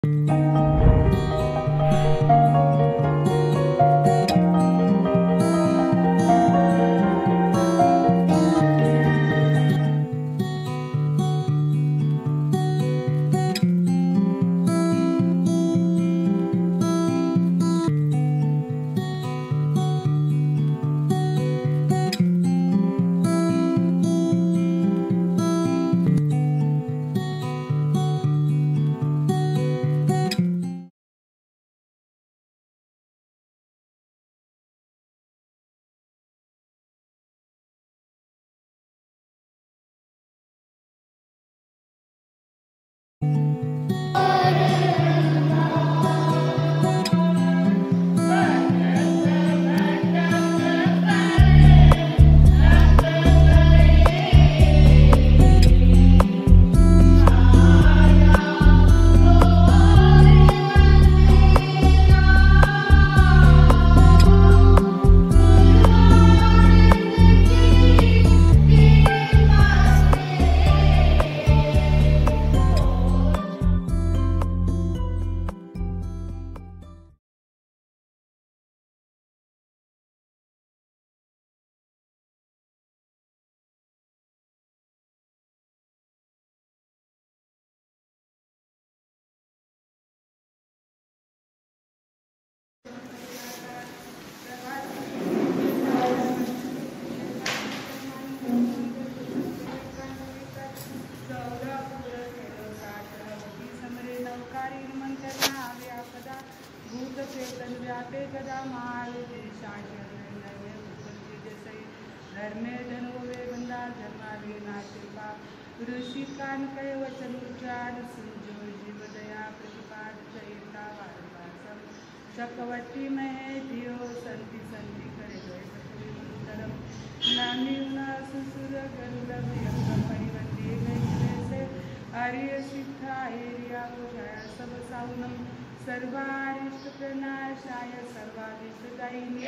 धर्मे जनोवे बंदा धर्मावे नाशिका ऋषि कान कय वचन उच्चार सुजो जीव दया प्रतिपाद चयता वारवासम चक्रवर्ती में धियो संति संति करे गए सतविमंतरम नामी उना सुसुर गरुड़ यंग परिवंदे गए से आर्य सिद्धा एरिया उजाया सब साउनम सर्वारिष्ट प्रनाशाय सर्वादिष्टदायिनी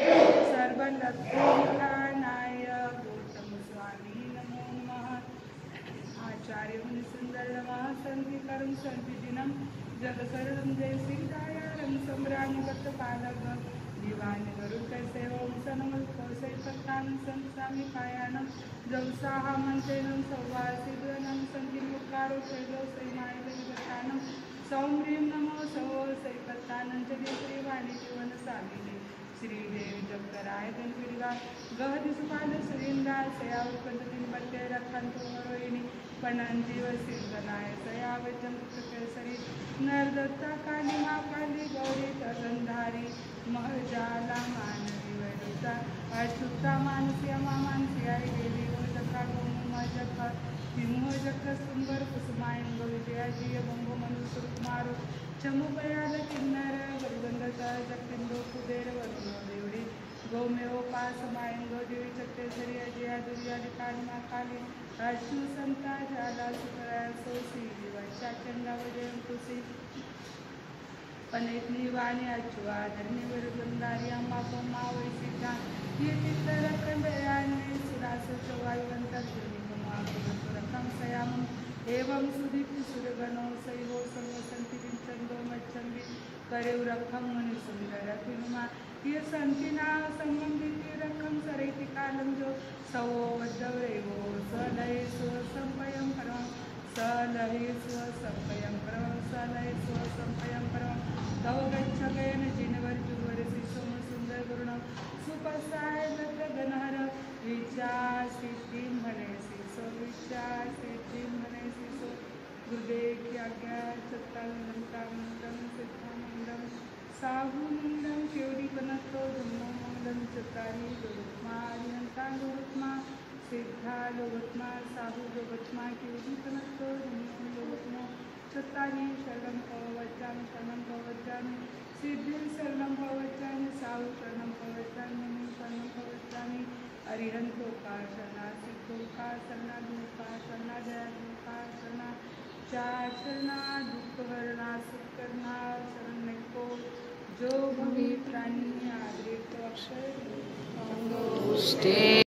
सर्वलक्षणिकानाय गौतम स्वामी नमो नमः। आचार्य मुनि सुंदर नमः संति कर्म संति दिनम जग शरणम जय सिद्धाय रम सम्राम गत पालक दीवान गरुड़ कैसे ओम सनमल कौशै सत्तान संसामी कायानम जवसाहा मंत्रेणम सौवासिद्वनम संति मुकारो शैलो सैमाय वैवतानम सौम्रीं नमो सौ सैपत्तानंजलि श्रीवाणी जीवन सामिनी श्रीदेवी जगराय गणपिड़गा गह दिशपाल सुरेंद्रा सयाव कंदतीन बट्टे रखंतो रोहिणी पणंजीव सिंगनाय सयाव जंक केसरी नरदत्ता काली महाकाली गौरी तरंधारी महजाला मानवी वैरुता अच्युता मानसिया मानसी आई देवी जका मजका तिमोजक सुंदर कुसुमायंग विजयाजीय बंगो मनुष्य कुमारो चमुपयाल किन्नर गरुगंधता जक्तिंदो कुबेर वरुण देवड़ी गौमेव पासमायंग देवी चक्रेश्वरी अजया दुर्यादि काली माँ काली अश्व संता जाला सुकराय सोसी दिवशा चंदा वजयं तुसी पनेतनी वाणी अचुआ धरणी वरुगंधारी अम्मा कोमा वैसिका ये चित्तर कंदयाने सुरास चवायुवंतर रखम सयाम एवं सुदीप्ति सुरगणो सैवो सर्वसंति विंचंदो मच्छंदी करे रखम मुनि सुंदर फिल्मा ये संतिना संगम रखम सरेति कालम जो सवो वज्रवरेवो सलय स्व संपयम परम सलय स्व संपयम परम सलय स्व संपयम परम तव गच्छ गयन जिनवर जुवर शिशो सुंदर गुरुण सुपसाय लग्न गणहर विचार सिद्धि मने शिशो विचार सिद्धि मने शिशो गुरुदेव की आज्ञा सत्तानंदम कामंदम सिद्धानंदम साहुनंदम केवड़ी बनतो धम्मो मंगलम चतारी लोकमारियंता लोकमा सिद्धा लोकमा साहु लोकमा केवड़ी बनतो धम्मो लोकमा चतारी शरणम पवचामि शरणम पवचामि सिद्धि शरणम पवचामि साहु शरणम पवचामि शरणम पवचामि अरिहंतो का शरणा सिद्धो का शरणा दुख का शरणा जया दुख का शरणा चार शरणा दुख हरणा सुख करना शरण को जो भवी प्राणी आदरे तो अक्षर